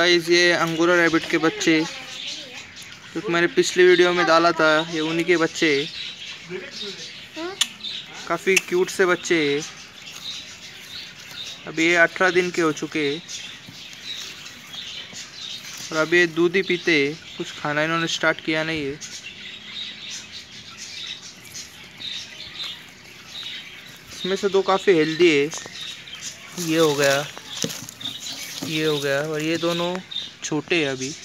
Guys ये अंगूरा rabbit के बच्चे क्योंकि मैंने पिछली वीडियो में डाला था, ये उन्हीं के बच्चे। काफ़ी क्यूट से बच्चे। अभी ये 18 दिन के हो चुके और अभी ये दूध ही पीते, कुछ खाना इन्होंने स्टार्ट किया नहीं है। इसमें से दो काफ़ी हेल्दी है, ये हो गया, ये हो गया, और ये दोनों छोटे हैं अभी।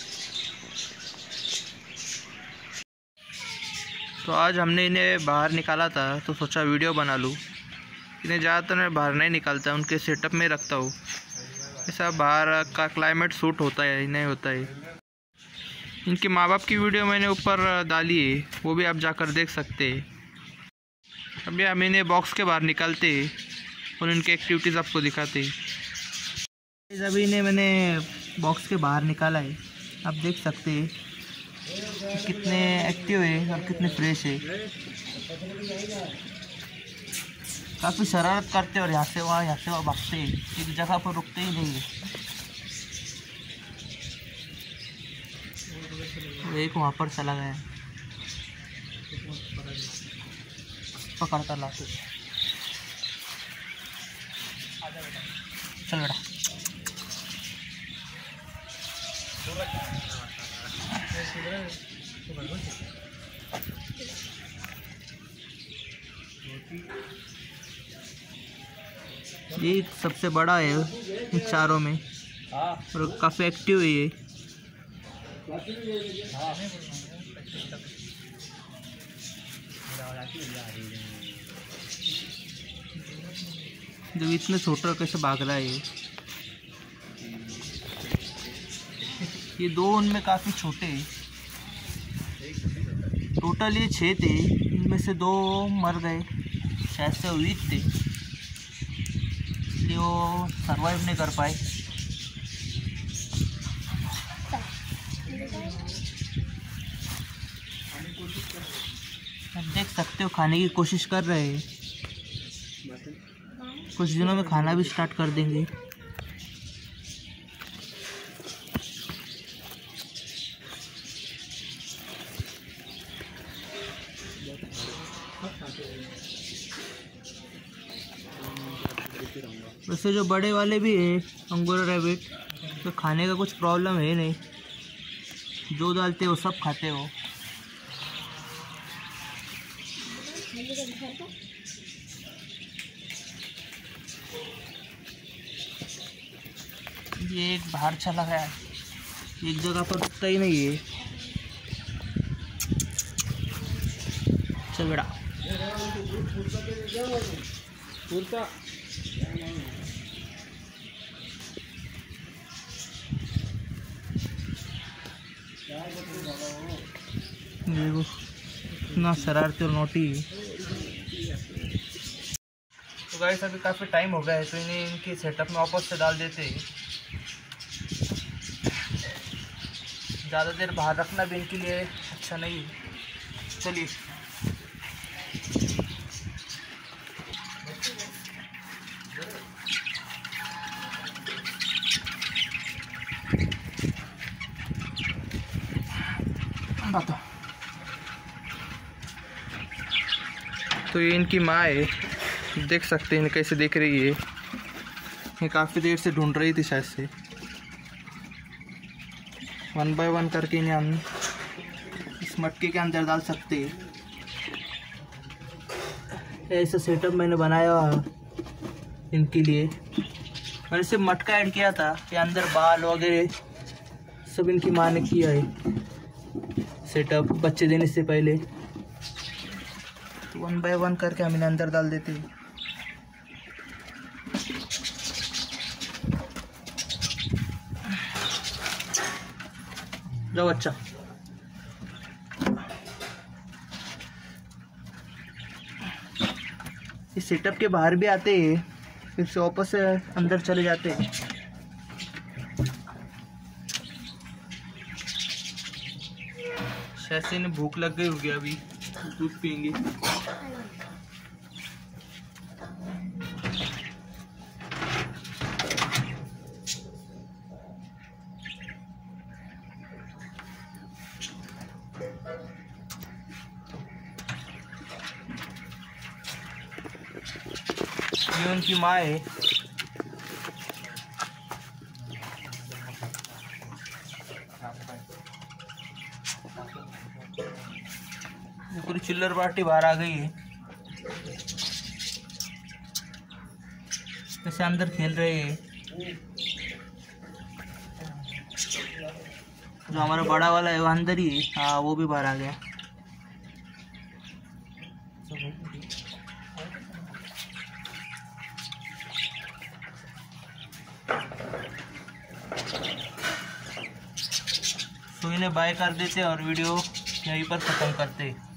तो आज हमने इन्हें बाहर निकाला था तो सोचा वीडियो बना लूँ। इन्हें ज़्यादातर मैं बाहर नहीं निकालता, उनके सेटअप में रखता हूँ। ऐसा बाहर का क्लाइमेट सूट होता है नहीं होता है। इनके माँ बाप की वीडियो मैंने ऊपर डाली है, वो भी आप जाकर देख सकते हैं। अभी हम इन्हें बॉक्स के बाहर निकालते और इनके एक्टिविटीज़ आपको दिखाते। अभी इन्हें मैंने बॉक्स के बाहर निकाला है, आप देख सकते हैं कितने एक्टिव है और कितने फ्रेश है। काफ़ी शरारत करते और यहाँ से वहाँ भागते हैं, एक जगह पर रुकते ही नहीं है। एक वहाँ पर चला गया, पकड़ता लाते। चल बेटा, ये सबसे बड़ा है इन चारों में और काफ़ी एक्टिव है ये। जब इतने छोटा कैसे भाग रहा है ये दो उनमें काफ़ी छोटे हैं। टोटल ये 6 थे, इनमें से 2 मर गए, शायद से वीक थे इसलिए वो सर्वाइव नहीं कर पाए। आप देख सकते हो खाने की कोशिश कर रहे हैं, कुछ दिनों में खाना भी स्टार्ट कर देंगे। वैसे जो बड़े वाले भी हैं अंगूरा रैबिट, तो खाने का कुछ प्रॉब्लम है नहीं, जो डालते हो सब खाते हो। ये एक बाहर चला गया, एक जगह पर रुकता ही नहीं है। चल बेटा, देखो इतना शरारती और नोटी है। तो गाइस अभी काफ़ी टाइम हो गया है तो इन्हें इनके सेटअप में वापस से डाल देते हैं। ज़्यादा देर बाहर रखना भी इनके लिए अच्छा नहीं है। चलिए बताओ। तो ये इनकी माँ है, देख सकते हैं कैसे देख रही है। ये काफ़ी देर से ढूंढ रही थी, शायद से 1 बाय 1 करके इन्हें हम इस मटके के अंदर डाल सकते हैं। ऐसा सेटअप मैंने बनाया इनके लिए। मैंने सिर्फ मटका ऐड किया था, ये अंदर बाल वगैरह सब इनकी माँ ने किया है सेटअप बच्चे देने से पहले। तो 1 बाय 1 करके हम इन्हें अंदर डाल देते हैं। जाओ अच्छा, इस सेटअप के बाहर भी आते हैं, फिर से वापस से अंदर चले जाते हैं। शायद से इन्हें भूख लग गई होगी, अभी दूध पियेंगे। ये उनकी माँ है। पूरी चिल्लर पार्टी बाहर आ गई है। जैसे अंदर खेल रहे हैं। जो हमारा बड़ा वाला है वो अंदर ही है। हाँ, वो भी बाहर आ गया। तो इन्हें बाय कर देते और वीडियो यहीं पर ख़त्म करते।